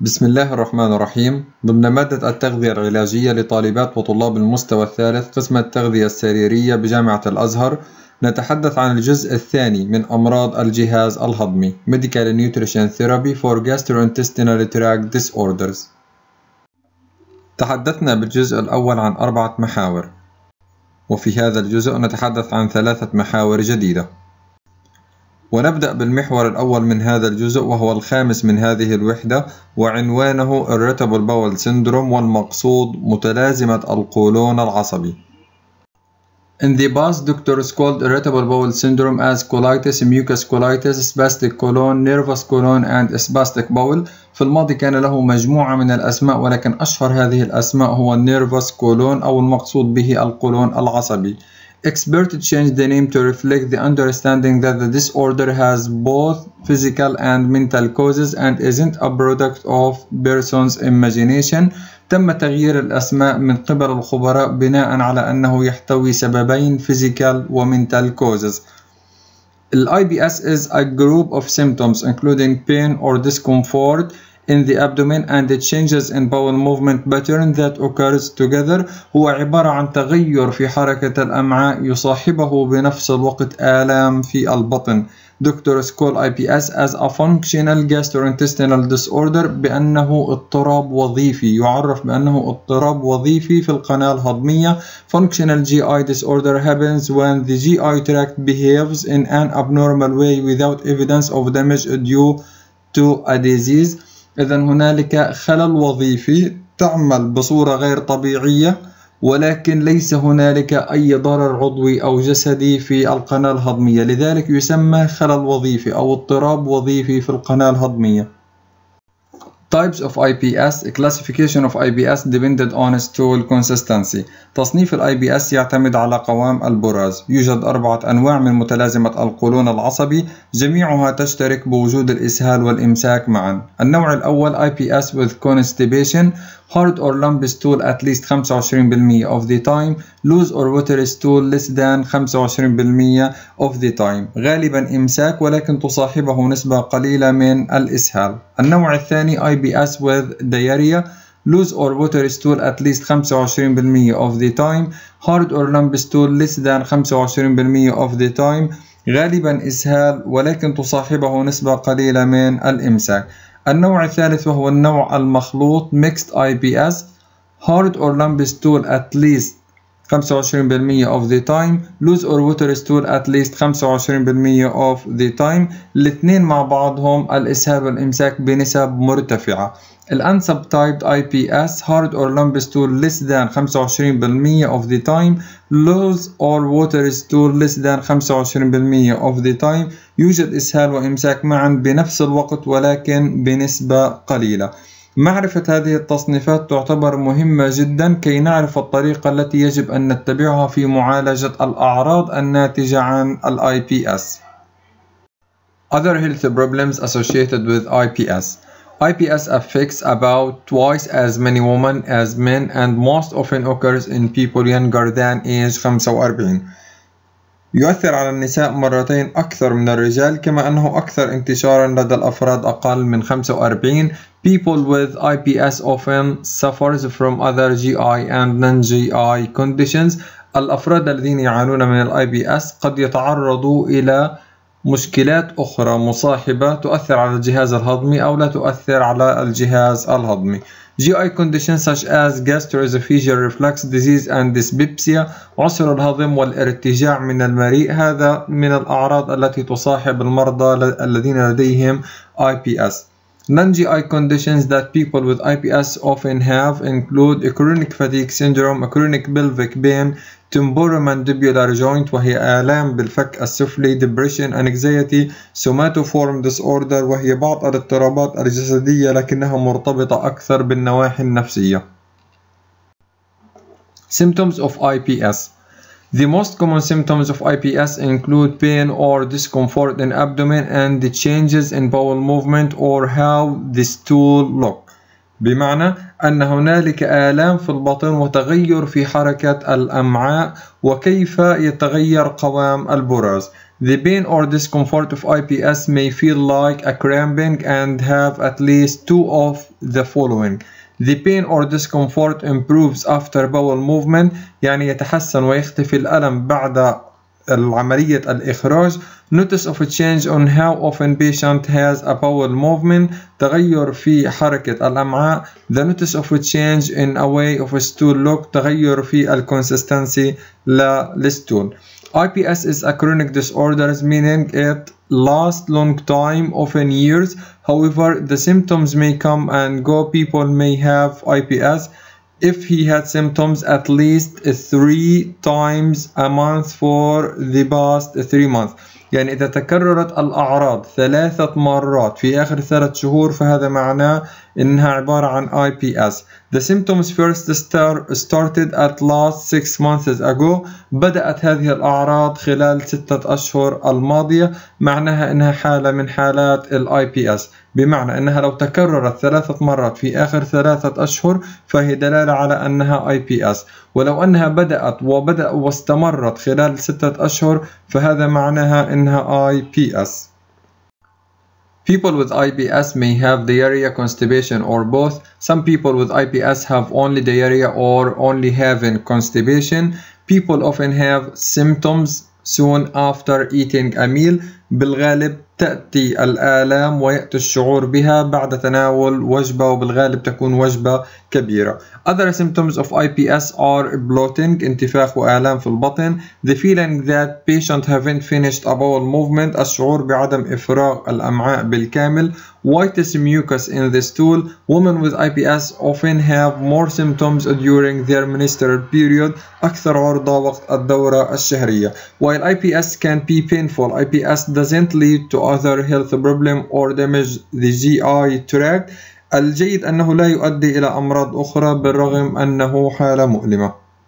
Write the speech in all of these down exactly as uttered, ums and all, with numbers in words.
بسم الله الرحمن الرحيم. ضمن مادة التغذية العلاجية لطالبات وطلاب المستوى الثالث قسم التغذية السريرية بجامعة الأزهر، نتحدث عن الجزء الثاني من أمراض الجهاز الهضمي Medical Nutrition Therapy for Gastrointestinal Tract Disorders. تحدثنا بالجزء الأول عن أربعة محاور، وفي هذا الجزء نتحدث عن ثلاثة محاور جديدة. ونبدأ بالمحور الأول من هذا الجزء وهو الخامس من هذه الوحدة، وعنوانه Irritable Bowel Syndrome، والمقصود متلازمة القولون العصبي. In the past, doctors called irritable bowel syndrome as colitis, mucus colitis, spastic colon, nervous colon, and spastic bowel. في الماضي كان له مجموعة من الأسماء، ولكن أشهر هذه الأسماء هو nervous colon أو المقصود به القولون العصبي. Experts changed the name to reflect the understanding that the disorder has both physical and mental causes and isn't a product of person's imagination. تم تغيير الأسماء من قبل الخبراء بناء على أنه يحتوي سببين physical و mental causes. ال I B S is a group of symptoms including pain or discomfort in the abdomen and the changes in bowel movement pattern that occurs together. هو عبارة عن تغير في حركة الأمعاء يصاحبه بنفس الوقت آلام في البطن. Doctors call I B S as a functional gastrointestinal disorder، بأنه اضطراب وظيفي، يعرف بأنه اضطراب وظيفي في القناة الهضمية. Functional G I disorder happens when the G I tract behaves in an abnormal way without evidence of damage due to a disease. إذن هنالك خلل وظيفي تعمل بصورة غير طبيعية، ولكن ليس هنالك أي ضرر عضوي أو جسدي في القناة الهضمية، لذلك يسمى خلل وظيفي أو اضطراب وظيفي في القناة الهضمية. Types of I B S. Classification of I B S depended on stool consistency. تصنيف ال I B S يعتمد على قوام البراز. يوجد أربعة أنواع من متلازمة القولون العصبي، جميعها تشترك بوجود الإسهال والإمساك معا. النوع الأول I B S with constipation, hard or lumpy stool at least خمسة وعشرين بالمئة of the time, loose or watery stool less than خمسة وعشرين بالمئة of the time. غالبا إمساك ولكن تصاحبه نسبة قليلة من الإسهال. النوع الثاني I B S with diarrhea, loose or watery stool at least خمسة وعشرين بالمئة of the time, hard or lumpy stool less than خمسة وعشرين بالمئة of the time. غالبا إسهال ولكن تصاحبه نسبة قليلة من الإمساك. النوع الثالث وهو النوع المخلوط mixed I B S, hard or lumpy stool at least خمسة وعشرين بالمئة of the time, loose or watery stool at least خمسة وعشرين بالمئة of the time. الاثنين مع بعضهم الإسهال والإمساك بنسب مرتفعة. الأنسب typed I B S hard or lumpy stool less than خمسة وعشرين بالمئة of the time, loose or watery stool less than خمسة وعشرين بالمئة of the time. يوجد إسهال وإمساك معا بنفس الوقت ولكن بنسبة قليلة. معرفة هذه التصنيفات تعتبر مهمة جدا كي نعرف الطريقة التي يجب أن نتبعها في معالجة الأعراض الناتجة عن ال I B S. Other health problems associated with I B S. I B S affects about twice as many women as men and most often occurs in people younger than age خمسة وأربعين. يؤثر على النساء مرتين أكثر من الرجال، كما أنه أكثر انتشارا لدى الأفراد أقل من خمسة وأربعين. People with I B S often suffers from other G I and non-G I conditions. الأفراد الذين يعانون من ال I B S قد يتعرضوا إلى مشكلات أخرى مصاحبة تؤثر على الجهاز الهضمي أو لا تؤثر على الجهاز الهضمي. G I conditions such as gastroesophageal reflux disease and dyspepsia، عسر الهضم والارتجاع من المريء، هذا من الأعراض التي تصاحب المرضى الذين لديهم I B S. Non-G I conditions that people with I B S often have include a chronic fatigue syndrome, a chronic pelvic pain, temporomandibular joint وهي آلام بالفك السفلي، depression, anxiety, somatoform disorder وهي بعض الاضطرابات الجسدية لكنها مرتبطة أكثر بالنواحي النفسية. Symptoms of I B S. The most common symptoms of I B S include pain or discomfort in abdomen and the changes in bowel movement or how the stool look. بمعنى أن هنالك آلام في البطن وتغير في حركة الأمعاء وكيف يتغير قوام البراز. The pain or discomfort of I P S may feel like a cramping and have at least two of the following. The pain or discomfort improves after bowel movement، يعني يتحسن ويختفي الألم بعد عملية الإخراج. Notice of a change on how often patient has a bowel movement، تغير في حركة الأمعاء. The notice of a change in a way of a stool look، تغير في الكونسستنسي للستول. I P S is a chronic disorder meaning it lasts long time, often years. However, the symptoms may come and go. People may have I P S if he had symptoms at least three times a month for the past three months. يعني إذا تكررت الأعراض ثلاثة مرات في آخر ثلاث شهور فهذا معناه إنها عبارة عن I P S. The symptoms first start, started at last six months ago. بدأت هذه الأعراض خلال ستة أشهر الماضية. معناها إنها حالة من حالات ال I P S، بمعنى إنها لو تكررت ثلاثة مرات في آخر ثلاثة أشهر فهي دلالة على أنها I P S. ولو أنها بدأت وبدأ واستمرت خلال ستة أشهر فهذا معناها إنها I P S. People with I P S may have diarrhea, constipation, or both. Some people with I P S have only diarrhea or only having constipation. People often have symptoms soon after eating a meal. بالغالب تأتي الآلام ويأتي الشعور بها بعد تناول وجبة، وبالغالب تكون وجبة كبيرة. Other symptoms of I P S are bloating، انتفاخ وآلام في البطن. The feeling that patient haven't finished a bowel movement، الشعور بعدم إفراغ الأمعاء بالكامل. Whitish mucus in the stool. Women with I P S often have more symptoms during their menstrual period، أكثر عرضة وقت الدورة الشهرية. While I P S can be painful, I P S doesn't lead to other health problem or damage the G I tract. الجيد أنه لا يؤدي إلى أمراض أخرى بالرغم أنه حالة مؤلمة.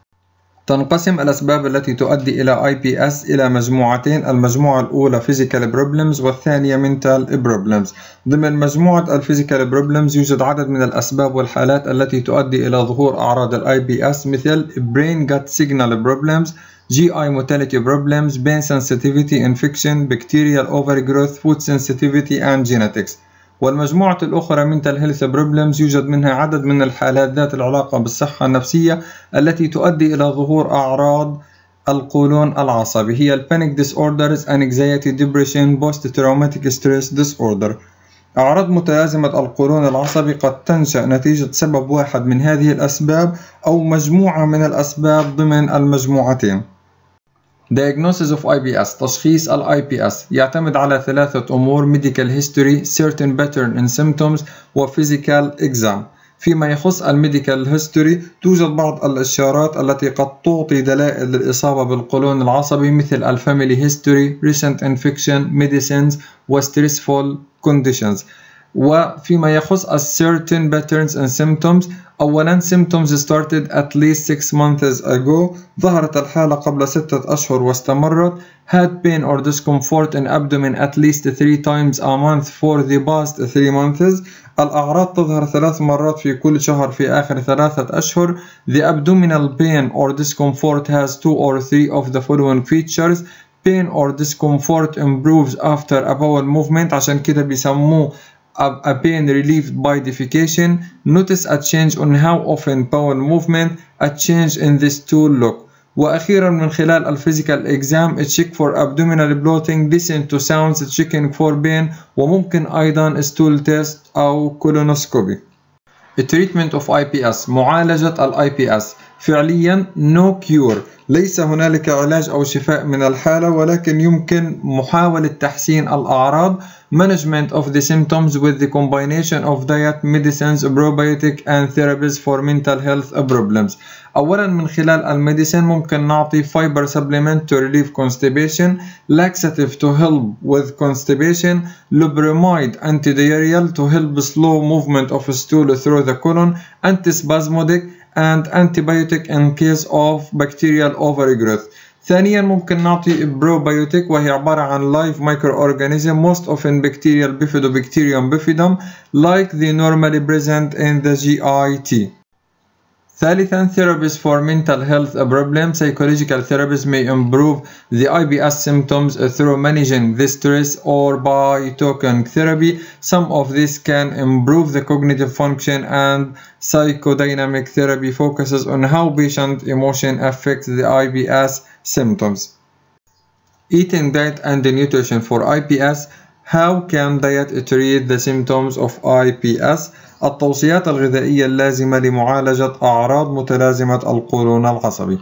تنقسم الأسباب التي تؤدي إلى I P S إلى مجموعتين. المجموعة الأولى physical problems والثانية mental problems. ضمن مجموعة physical problems يوجد عدد من الأسباب والحالات التي تؤدي إلى ظهور أعراض ال I P S مثل brain gut signal problems، G I motility problems، pain sensitivity، infection، bacterial overgrowth، food sensitivity and genetics. والمجموعة الأخرى mental health problems يوجد منها عدد من الحالات ذات العلاقة بالصحة النفسية التي تؤدي إلى ظهور أعراض القولون العصبي، هي panic disorders، anxiety، depression، post traumatic stress disorder. أعراض متلازمة القولون العصبي قد تنشأ نتيجة سبب واحد من هذه الأسباب أو مجموعة من الأسباب ضمن المجموعتين. Diagnosis of I P S. تشخيص ال I P S يعتمد على ثلاثة أمور: medical history، certain pattern in symptoms، و physical exam. فيما يخص الميديكال هيستوري توجد بعض الإشارات التي قد تعطي دلائل للإصابة بالقولون العصبي مثل الفاميلي هيستوري، recent infection، medicines، و stressful conditions. وفيما يخص certain patterns and symptoms، أولاً symptoms started at least six months ago، ظهرت الحالة قبل ستة أشهر واستمرت. had pain or discomfort in abdomen at least three times a month for the past three months، الأعراض تظهر ثلاث مرات في كل شهر في آخر ثلاثة أشهر. the abdominal pain or discomfort has two or three of the following features. pain or discomfort improves after a bowel movement، عشان كده بيسموه a pain relieved by defecation. Notice a change on how often bowel movement, a change in the stool look. وأخيرا من خلال الفيزيكال exam check for abdominal bloating، listen to sounds، checking for pain، وممكن أيضا stool test أو colonoscopy. treatment of I P S. معالجة ال I P S. فعليا no cure، ليس هنالك علاج أو شفاء من الحالة، ولكن يمكن محاولة تحسين الأعراض. management of the symptoms with the combination of diet, medicines, probiotic and therapies for mental health problems. أولا من خلال الميديسين ممكن نعطي fiber supplement to relieve constipation، laxative to help with constipation، loperamide antidiarrheal to help slow movement of stool through the colon، antispasmodic and antibiotic in case of bacterial overgrowth. ثانيا ممكن نعطي probiotic وهي عبارة عن live microorganism most often bacterial bifidobacterium bifidum like the normally present in the G I T. ثالثا therapies for mental health problem. Psychological therapies may improve the I B S symptoms through managing the stress or by talking therapy. Some of this can improve the cognitive function, and psychodynamic therapy focuses on how patient emotion affects the I B S symptoms. Eating, diet and nutrition for I B S. How can diet treat the symptoms of I B S? التوصيات الغذائية اللازمة لمعالجة أعراض متلازمة القولون العصبي.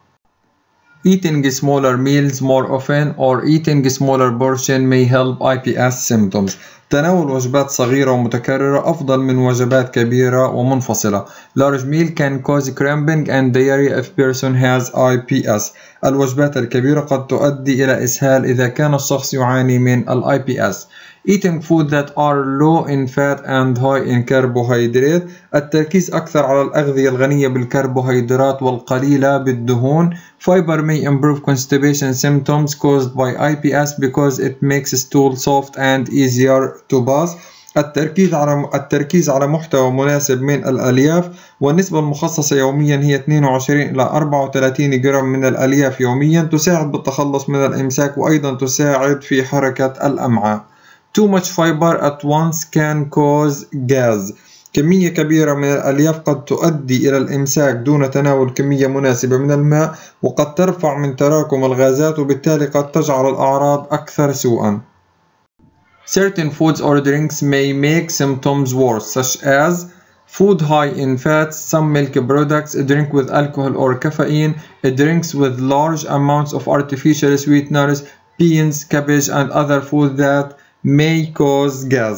Eating smaller meals more often or eating smaller portion may help I B S symptoms. تناول وجبات صغيرة ومتكررة أفضل من وجبات كبيرة ومنفصلة. Large meal can cause cramping and diarrhea if person has I B S. الوجبات الكبيرة قد تؤدي إلى إسهال إذا كان الشخص يعاني من ال I B S. Eating food that are low in fat and high in carbohydrate. التركيز أكثر على الأغذية الغنية بالكربوهيدرات والقليلة بالدهون. Fiber may improve constipation symptoms caused by I B S because it makes stool soft and easier to pass. التركيز على التركيز على محتوى مناسب من الألياف، والنسبة المخصصة يوميا هي اثنين وعشرين إلى أربعة وثلاثين جرام من الألياف يوميا. تساعد بالتخلص من الإمساك، وأيضا تساعد في حركة الأمعاء. Too much fiber at once can cause gas. كمية كبيرة من الألياف قد تؤدي إلى الإمساك دون تناول كمية مناسبة من الماء، وقد ترفع من تراكم الغازات، وبالتالي قد تجعل الأعراض أكثر سوءا. Certain foods or drinks may make symptoms worse, such as food high in fats, some milk products, a drink with alcohol or caffeine, a drinks with large amounts of artificial sweeteners, beans, cabbage, and other food that may cause gas.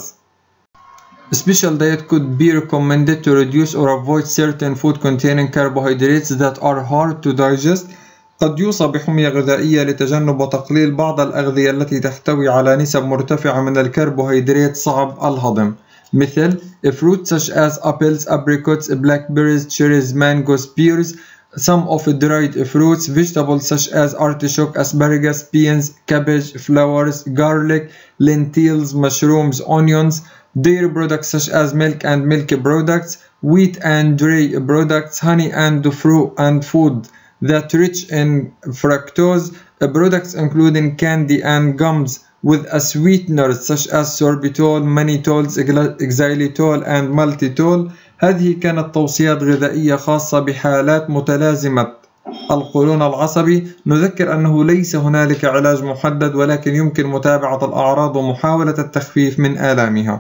A special diet could be recommended to reduce or avoid certain food containing carbohydrates that are hard to digest. قد يوصى بحمية غذائية لتجنب وتقليل بعض الأغذية التي تحتوي على نسب مرتفعة من الكربوهيدرات صعب الهضم، مثل fruits such as apples, apricots, blackberries, cherries, mangoes, pears. Some of dried fruits, vegetables such as artichoke, asparagus, beans, cabbage, flowers, garlic, lentils, mushrooms, onions. Dairy products such as milk and milk products, wheat and dairy products, honey and fruit and food that rich in fructose. Products including candy and gums with a sweeteners such as sorbitol, mannitol, xylitol and maltitol. هذه كانت توصيات غذائية خاصة بحالات متلازمة القولون العصبي. نذكر أنه ليس هنالك علاج محدد، ولكن يمكن متابعة الأعراض ومحاولة التخفيف من آلامها.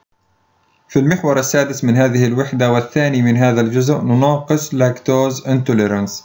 في المحور السادس من هذه الوحدة والثاني من هذا الجزء نناقش lactose intolerance.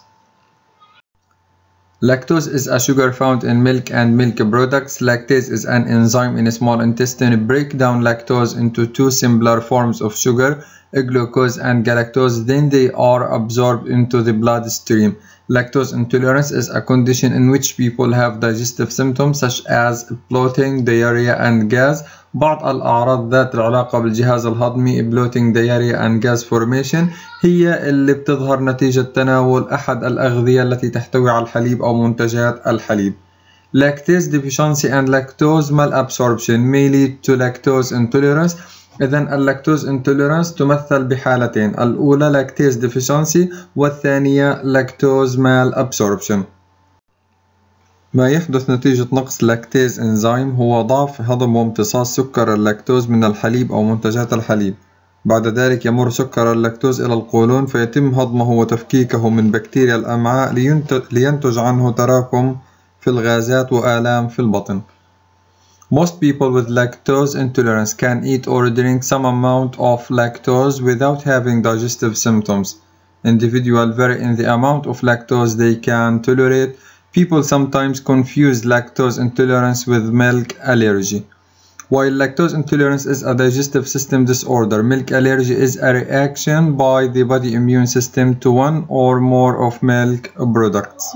Lactose is a sugar found in milk and milk products. Lactase is an enzyme in small intestine break down lactose into two simpler forms of sugar, glucose and galactose, then they are absorbed into the bloodstream. Lactose intolerance is a condition in which people have digestive symptoms such as bloating, diarrhea and gas. بعض الأعراض ذات العلاقة بالجهاز الهضمي bloating, diarrhea and gas formation هي اللي بتظهر نتيجة تناول أحد الأغذية التي تحتوي على الحليب أو منتجات الحليب. Lactase deficiency and lactose malabsorption may lead to lactose intolerance. إذن اللاكتوز intolerance تمثل بحالتين، الأولى lactase deficiency والثانية lactose malabsorption. ما يحدث نتيجة نقص لاكتيز إنزيم هو ضعف هضم وامتصاص سكر اللاكتوز من الحليب أو منتجات الحليب. بعد ذلك يمر سكر اللاكتوز إلى القولون فيتم هضمه وتفكيكه من بكتيريا الأمعاء لينتج عنه تراكم في الغازات وآلام في البطن. Most people with lactose intolerance can eat or drink some amount of lactose without having digestive symptoms. Individuals vary in the amount of lactose they can tolerate. People sometimes confuse lactose intolerance with milk allergy. While lactose intolerance is a digestive system disorder, milk allergy is a reaction by the body immune system to one or more of milk products.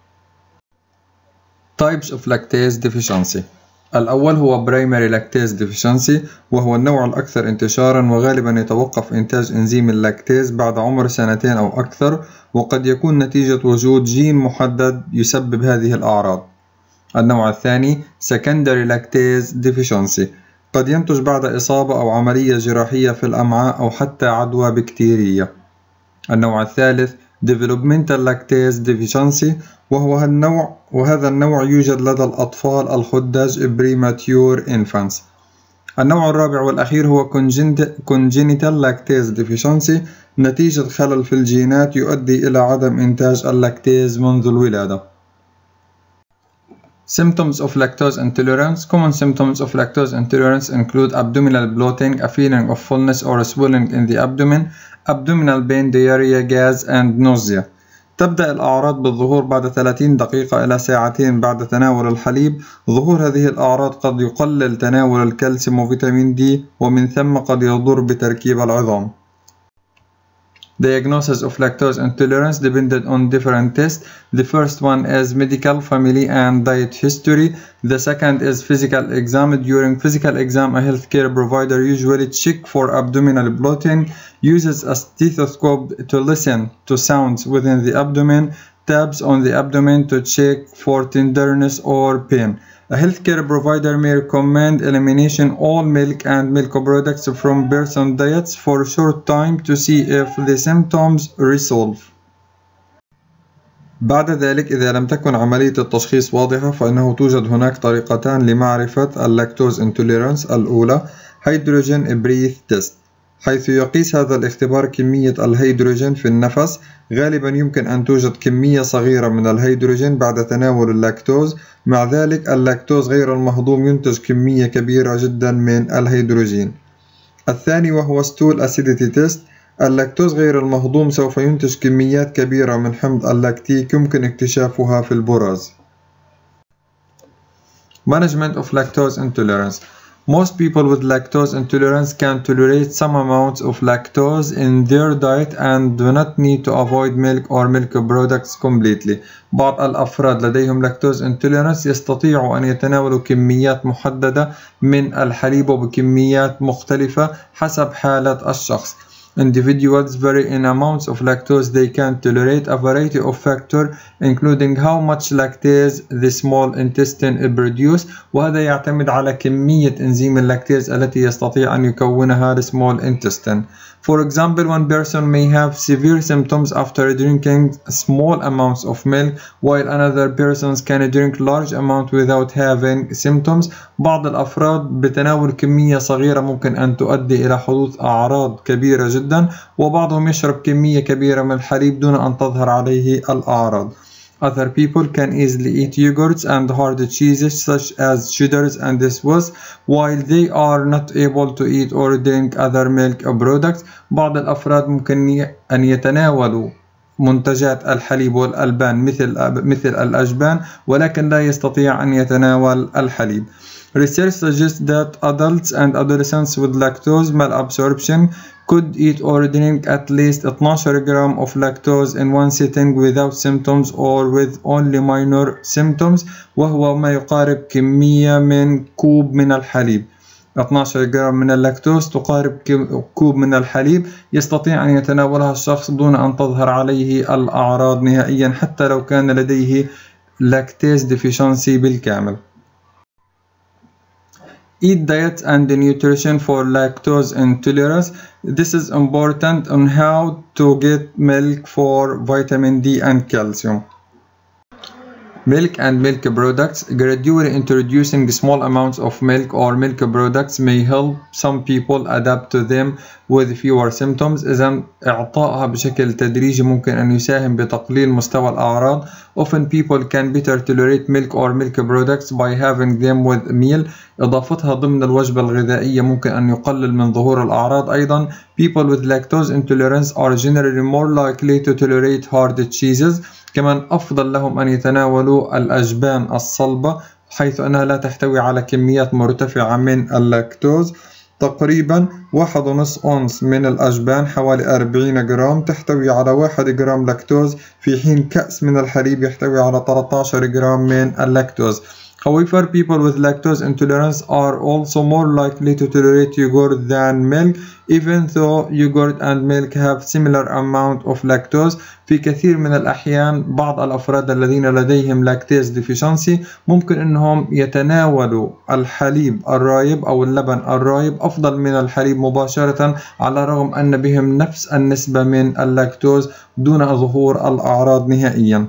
Types of lactase deficiency. الأول هو primary lactase deficiency، وهو النوع الأكثر انتشارا، وغالبا يتوقف إنتاج إنزيم اللاكتيز بعد عمر سنتين أو أكثر، وقد يكون نتيجة وجود جين محدد يسبب هذه الأعراض. النوع الثاني secondary lactase deficiency، قد ينتج بعد إصابة أو عملية جراحية في الأمعاء أو حتى عدوى بكتيرية. النوع الثالث developmental lactase deficiency، وهو النوع وهذا النوع يوجد لدى الأطفال الخدج premature infants. النوع الرابع والأخير هو congenital lactase deficiency، نتيجة خلل في الجينات يؤدي إلى عدم إنتاج اللاكتيز منذ الولادة. Symptoms of lactose intolerance. Common symptoms of lactose intolerance include abdominal bloating, a feeling of fullness or swelling in the abdomen, abdominal pain, diarrhea, gas, and nausea. تبدأ الأعراض بالظهور بعد ثلاثين دقيقة إلى ساعتين بعد تناول الحليب. ظهور هذه الأعراض قد يقلل تناول الكالسيوم وفيتامين دي، ومن ثم قد يضر بتركيب العظام. Diagnosis of lactose intolerance depended on different tests. The first one is medical, family, and diet history. The second is physical exam. During physical exam, a healthcare provider usually checks for abdominal bloating, uses a stethoscope to listen to sounds within the abdomen, taps on the abdomen to check for tenderness or pain. A healthcare provider may recommend elimination all milk and milk products from person diets for a short time to see if the symptoms resolve. بعد ذلك إذا لم تكن عملية التشخيص واضحة فإنه توجد هناك طريقتان لمعرفة اللاكتوز انتوليرانس. الأولى هيدروجين بريث تيست، حيث يقيس هذا الاختبار كمية الهيدروجين في النفس. غالبا يمكن أن توجد كمية صغيرة من الهيدروجين بعد تناول اللاكتوز، مع ذلك اللاكتوز غير المهضوم ينتج كمية كبيرة جدا من الهيدروجين. الثاني وهو ستول أسيديتي تيست. اللاكتوز غير المهضوم سوف ينتج كميات كبيرة من حمض اللاكتيك يمكن اكتشافها في البراز. Management of lactose intolerance. Most people with lactose intolerance can tolerate some amounts of lactose in their diet and do not need to avoid milk or milk products completely. بعض الأفراد لديهم lactose intolerance يستطيعوا أن يتناولوا كميات محددة من الحليب وبكميات مختلفة حسب حالة الشخص. Individuals vary in amounts of lactose they can tolerate. A variety of factors including how much lactase the small intestine produce، وهذا يعتمد على كمية إنزيم اللاكتيز التي يستطيع أن يكونها the small intestine. For example, one person may have severe symptoms after drinking small amounts of milk, while another person can drink large amounts without having symptoms. بعض الأفراد بتناول كمية صغيرة ممكن أن تؤدي إلى حدوث أعراض كبيرة جدا، وبعضهم يشرب كمية كبيرة من الحليب دون أن تظهر عليه الأعراض. Other people can easily eat yogurts and hard cheeses such as cheddars and Swiss, while they are not able to eat or drink other milk products. بعض الأفراد ممكن أن يتناولوا منتجات الحليب والألبان مثل مثل الأجبان، ولكن لا يستطيع أن يتناول الحليب. Research suggests that adults and adolescents with lactose malabsorption could eat or drink at least twelve grams of lactose in one sitting without symptoms or with only minor symptoms، وهو ما يقارب كمية من كوب من الحليب. اثناشر جرام من اللاكتوز تقارب كوب من الحليب يستطيع أن يتناولها الشخص دون أن تظهر عليه الأعراض نهائيا حتى لو كان لديه لاكتيز ديفيشنسي بالكامل. Eat diet and nutrition for lactose intolerance. This is important on how to get milk for vitamin D and calcium. Milk and milk products. Gradually introducing small amounts of milk or milk products may help some people adapt to them with fewer symptoms. إذا إعطائها بشكل تدريجي ممكن أن يساهم بتقليل مستوى الأعراض. Often people can better tolerate milk or milk products by having them with a meal. إضافتها ضمن الوجبة الغذائية ممكن أن يقلل من ظهور الأعراض. أيضا people with lactose intolerance are generally more likely to tolerate hard cheeses. كمان أفضل لهم أن يتناولوا الأجبان الصلبة حيث أنها لا تحتوي على كميات مرتفعة من اللاكتوز. تقريبا واحد ونصف أونس من الأجبان حوالي أربعين جرام تحتوي على واحد جرام لاكتوز، في حين كأس من الحليب يحتوي على ثلاثة عشر جرام من اللاكتوز. However, people with lactose intolerance are also more likely to tolerate yogurt than milk, even though yogurt and milk have similar amount of lactose. في كثير من الأحيان بعض الأفراد الذين لديهم لاكتيز deficiency ممكن أنهم يتناولوا الحليب الرايب أو اللبن الرايب أفضل من الحليب مباشرة، على الرغم أن بهم نفس النسبة من اللاكتوز دون ظهور الأعراض نهائيا.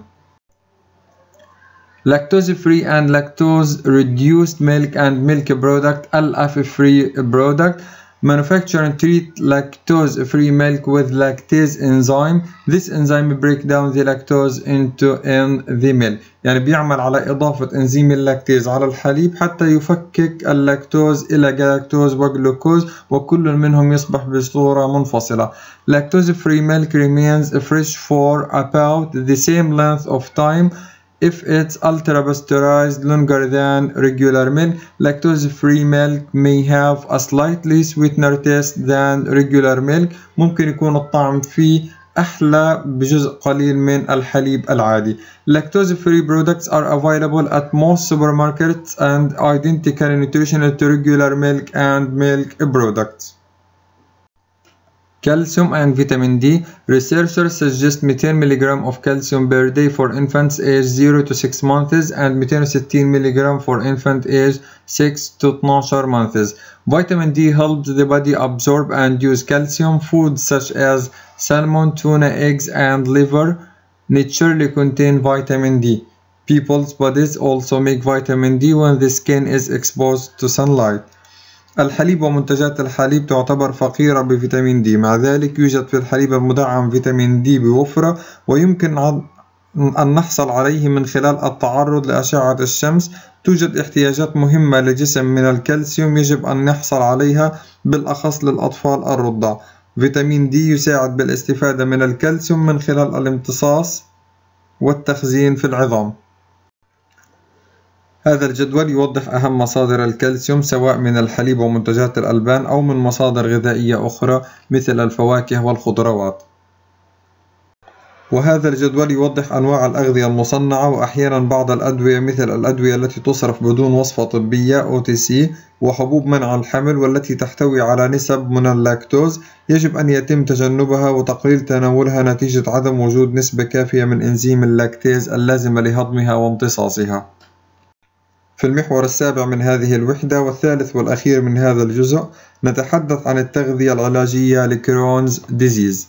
Lactose-free and lactose-reduced milk and milk product L F-free product. Manufacturers treat lactose-free milk with lactase enzyme. This enzyme breaks down the lactose into in the milk. يعني بيعمل على إضافة إنزيم اللاكتيز على الحليب حتى يفكك اللاكتوز إلى جلاكتوز وجلوكوز، وكل منهم يصبح بصورة منفصلة. Lactose-free milk remains fresh for about the same length of time if it's ultra pasteurized longer than regular milk. Lactose-free milk may have a slightly sweeter taste than regular milk. ممكن يكون الطعم فيه أحلى بجزء قليل من الحليب العادي. Lactose-free products are available at most supermarkets and identical nutritional to regular milk and milk products. Calcium and vitamin D. Researchers suggest two hundred milligrams of calcium per day for infants aged zero to six months and two hundred sixteen milligrams for infants aged six to twelve months. Vitamin D helps the body absorb and use calcium. Foods such as salmon, tuna, eggs, and liver naturally contain vitamin D. People's bodies also make vitamin D when the skin is exposed to sunlight. الحليب ومنتجات الحليب تعتبر فقيرة بفيتامين دي، مع ذلك يوجد في الحليب المدعم فيتامين دي بوفرة، ويمكن أن نحصل عليه من خلال التعرض لأشعة الشمس. توجد احتياجات مهمة للجسم من الكالسيوم يجب أن نحصل عليها، بالأخص للأطفال الرضع. فيتامين دي يساعد بالاستفادة من الكالسيوم من خلال الامتصاص والتخزين في العظام. هذا الجدول يوضح أهم مصادر الكالسيوم سواء من الحليب ومنتجات الألبان أو من مصادر غذائية أخرى مثل الفواكه والخضروات. وهذا الجدول يوضح أنواع الأغذية المصنعة وأحيانا بعض الأدوية مثل الأدوية التي تصرف بدون وصفة طبية أو تي سي وحبوب منع الحمل والتي تحتوي على نسب من اللاكتوز يجب أن يتم تجنبها وتقليل تناولها نتيجة عدم وجود نسبة كافية من إنزيم اللاكتيز اللازمة لهضمها وامتصاصها. في المحور السابع من هذه الوحدة والثالث والأخير من هذا الجزء نتحدث عن التغذية العلاجية لكرونز disease.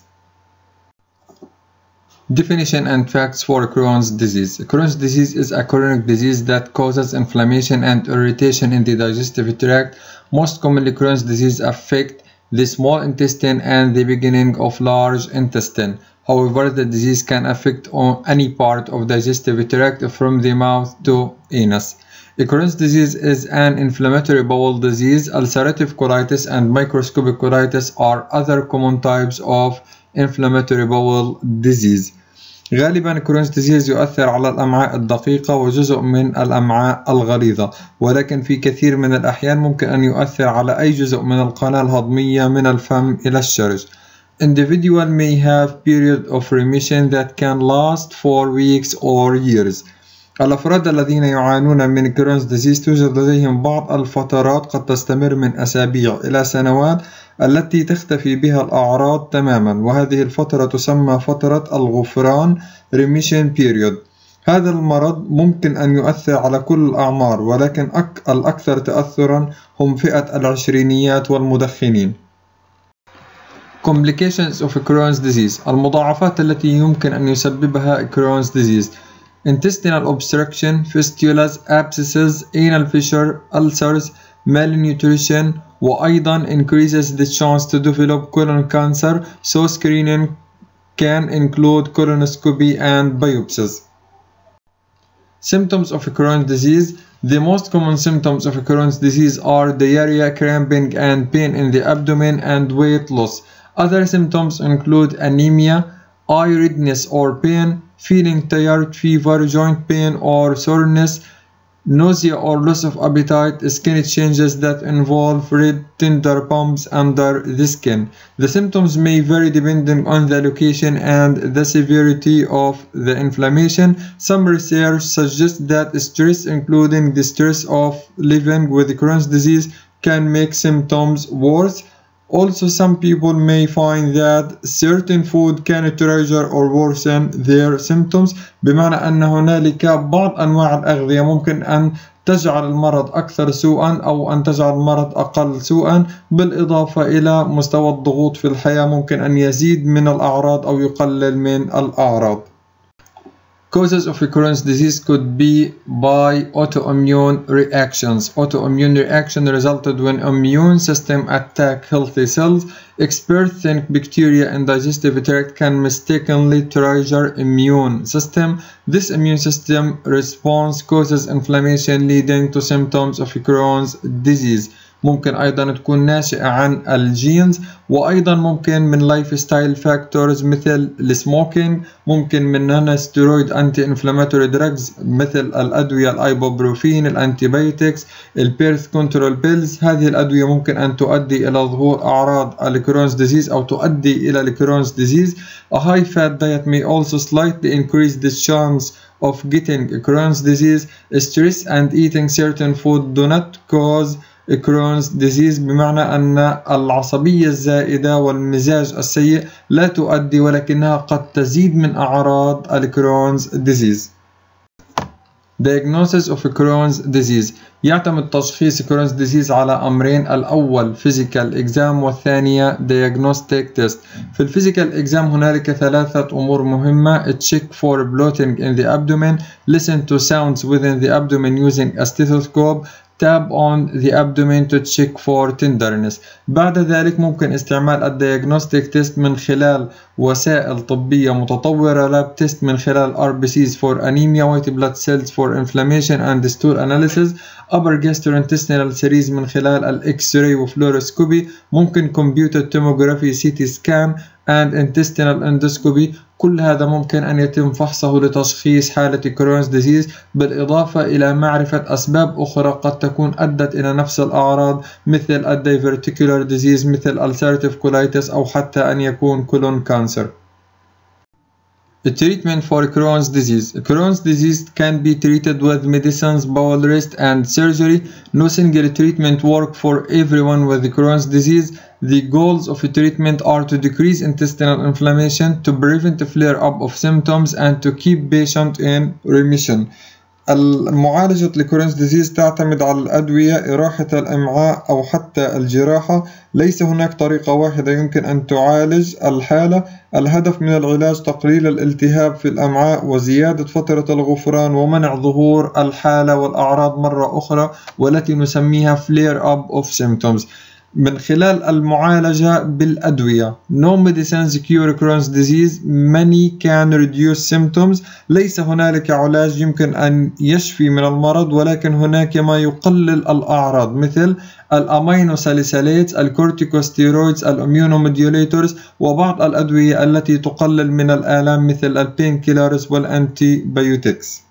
Definition and facts for Crohn's disease. Crohn's disease is a chronic disease that causes inflammation and irritation in the digestive tract. Most commonly, Crohn's disease affects the small intestine and the beginning of large intestine. However, the disease can affect any part of digestive tract from the mouth to anus. Crohn's disease is an inflammatory bowel disease. Ulcerative colitis and microscopic colitis are other common types of inflammatory bowel disease. غالبا Crohn's disease يؤثر على الأمعاء الدقيقة وجزء من الأمعاء الغليظة، ولكن في كثير من الأحيان ممكن أن يؤثر على أي جزء من القناة الهضمية من الفم إلى الشرج. Individual may have period of remission that can last for weeks or years. الأفراد الذين يعانون من كرونز ديزيز توجد لديهم بعض الفترات قد تستمر من أسابيع إلى سنوات التي تختفي بها الأعراض تماما، وهذه الفترة تسمى فترة الغفران remission period. هذا المرض ممكن أن يؤثر على كل الأعمار، ولكن الأكثر تأثرا هم فئة العشرينيات والمدخنين. Complications of Crohn's disease. المضاعفات التي يمكن أن يسببها Crohn's disease: intestinal obstruction, fistulas, abscesses, anal fissure, ulcers, malnutrition, وأيضا increases the chance to develop colon cancer, so screening can include colonoscopy and biopsies. Symptoms of Crohn's disease. The most common symptoms of Crohn's disease are diarrhea, cramping, and pain in the abdomen and weight loss. Other symptoms include anemia, eye redness or pain, feeling tired, fever, joint pain or soreness, nausea or loss of appetite, skin changes that involve red tender bumps under the skin. The symptoms may vary depending on the location and the severity of the inflammation. Some research suggests that stress, including the stress of living with Crohn's disease, can make symptoms worse. Also, some people may find that certain food can trigger or worsen their symptoms، بمعنى أن هنالك بعض أنواع الأغذية ممكن أن تجعل المرض أكثر سوءا أو أن تجعل المرض أقل سوءا، بالإضافة إلى مستوى الضغوط في الحياة ممكن أن يزيد من الأعراض أو يقلل من الأعراض. Causes of Crohn's disease could be by autoimmune reactions. Autoimmune reaction resulted when immune system attack healthy cells. Experts think bacteria in digestive tract can mistakenly trigger immune system. This immune system response causes inflammation leading to symptoms of Crohn's disease. ممكن أيضا تكون ناشئة عن الجينز، وأيضا ممكن من لايف ستايل فاكتورز مثل السموكينج، ممكن من نون ستيرويد أنتي انفلاماتوري دراجز مثل الأدوية الأيبوبروفين، الأنتيبيوتكس، البيرث كنترول بيلز. هذه الأدوية ممكن أن تؤدي إلى ظهور أعراض الكرونز ديزيز أو تؤدي إلى الكرونز ديزيز. A high fat diet may also slightly increase the chance of getting Crohn's disease. Stress and eating certain food do not cause Crohn's disease، بمعنى أن العصبية الزائدة والمزاج السيء لا تؤدي ولكنها قد تزيد من أعراض الكرونز disease. Diagnosis of Crohn's disease. يعتمد تشخيص Crohn's disease على أمرين، الأول physical exam والثانية diagnostic test. في الفيزيكال exam هنالك ثلاثة أمور مهمة: check for bloating in the abdomen, listen to sounds within the abdomen using a stethoscope, tap on the abdomen to check for tenderness. بعد ذلك ممكن استعمال الدياغنوستيك تيست من خلال وسائل طبية متطورة، لاب تيست من خلال آر بي سيز for anemia, white blood cells for inflammation and stool analysis، upper gastrointestinal series من خلال الإكس راي وفلوروسكوبي، ممكن computed tomography سي تي scan and intestinal endoscopy. كل هذا ممكن أن يتم فحصه لتشخيص حالة كرونز ديزيز، بالإضافة إلى معرفة أسباب أخرى قد تكون أدت إلى نفس الأعراض مثل الدايفرتيكولار ديزيز مثل ulcerative colitis أو حتى أن يكون كولون كانسر. Treatment for Crohn's disease. Crohn's disease can be treated with medicines, bowel rest, and surgery. No single treatment works for everyone with Crohn's disease. The goals of treatment are to decrease intestinal inflammation, to prevent flare-up of symptoms, and to keep patient in remission. المعالجة لكرونز ديزيز تعتمد على الأدوية، إراحة الأمعاء أو حتى الجراحة. ليس هناك طريقة واحدة يمكن أن تعالج الحالة. الهدف من العلاج تقليل الالتهاب في الأمعاء وزيادة فترة الغفران ومنع ظهور الحالة والأعراض مرة أخرى، والتي نسميها flare up of symptoms. من خلال المعالجة بالأدوية. No medicines cure Crohn's disease. Many can reduce symptoms. ليس هنالك علاج يمكن أن يشفي من المرض، ولكن هناك ما يقلل الأعراض مثل الأمينو ساليسيليتس، الكورتيكوستيرويدز، الإميونوموديوليتورز، وبعض الأدوية التي تقلل من الآلام مثل البين كيلرز والأنتي بايوتكس.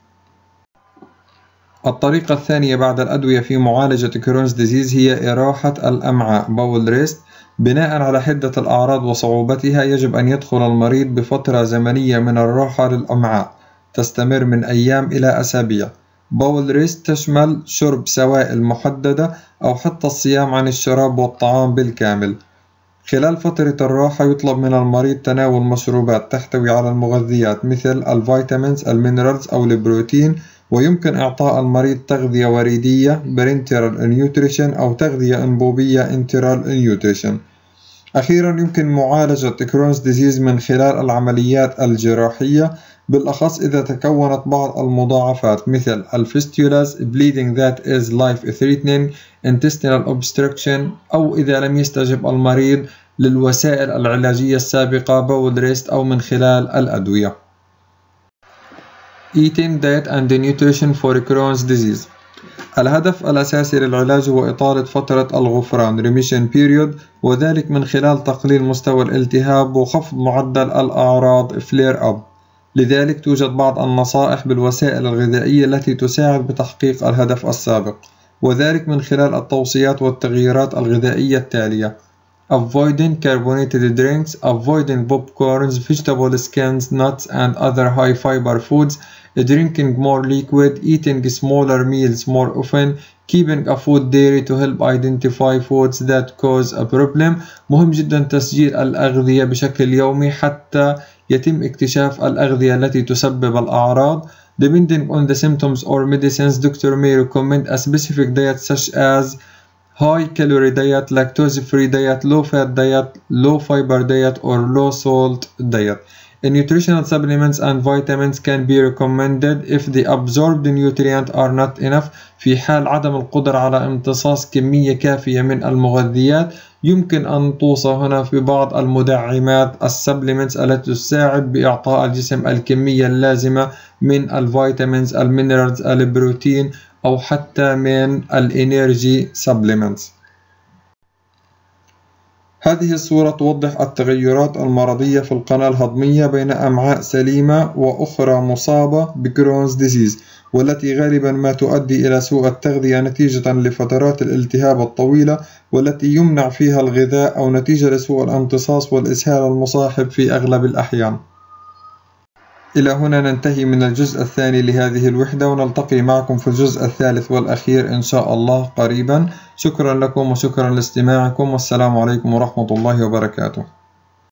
الطريقة الثانية بعد الأدوية في معالجة كرونز ديزيز هي إراحة الأمعاء بول ريست. بناء على حدة الأعراض وصعوبتها يجب أن يدخل المريض بفترة زمنية من الراحة للأمعاء تستمر من أيام إلى أسابيع. بول ريست تشمل شرب سوائل محددة أو حتى الصيام عن الشراب والطعام بالكامل. خلال فترة الراحة يطلب من المريض تناول مشروبات تحتوي على المغذيات مثل الفيتامينز، المينرالز أو البروتين، ويمكن إعطاء المريض تغذية وريدية برينترال نيوتريشن أو تغذية أنبوبية انترال نيوتريشن. أخيرا يمكن معالجة كرونز ديزيز من خلال العمليات الجراحية، بالأخص إذا تكونت بعض المضاعفات مثل الفيستولاز bleeding that is life threatening intestinal obstruction، أو إذا لم يستجب المريض للوسائل العلاجية السابقة بول ريست أو من خلال الأدوية. Eating diet and nutrition for Crohn's disease. الهدف الأساسي للعلاج هو إطالة فترة الغفران remission period، وذلك من خلال تقليل مستوى الالتهاب وخفض معدل الأعراض flare up. لذلك توجد بعض النصائح بالوسائل الغذائية التي تساعد بتحقيق الهدف السابق، وذلك من خلال التوصيات والتغييرات الغذائية التالية: avoiding carbonated drinks, avoiding popcorns, vegetable skins, nuts and other high fiber foods, drinking more liquid, eating smaller meals more often, keeping a food diary to help identify foods that cause a problem. مهم جدا تسجيل الأغذية بشكل يومي حتى يتم اكتشاف الأغذية التي تسبب الأعراض. Depending on the symptoms or medicines, doctor may recommend a specific diet such as high calorie diet, lactose free diet, low fat diet, low fiber diet or low salt diet. Nutritional supplements and vitamins can be recommended if the absorbed nutrients are not enough. في حال عدم القدرة على امتصاص كمية كافية من المغذيات يمكن أن توصى هنا في بعض المدعمات السبلمنتس التي تساعد بإعطاء الجسم الكمية اللازمة من الفيتامينز، المينرالز، البروتين أو حتى من الانرجي سبلمنتس. هذه الصورة توضح التغيرات المرضية في القناة الهضمية بين أمعاء سليمة وأخرى مصابة بكرونز ديزيز، والتي غالبا ما تؤدي إلى سوء التغذية نتيجة لفترات الالتهاب الطويلة والتي يمنع فيها الغذاء أو نتيجة لسوء الامتصاص والإسهال المصاحب في أغلب الأحيان. إلى هنا ننتهي من الجزء الثاني لهذه الوحدة، ونلتقي معكم في الجزء الثالث والأخير إن شاء الله قريبا. شكرا لكم وشكرا لاستماعكم، والسلام عليكم ورحمة الله وبركاته.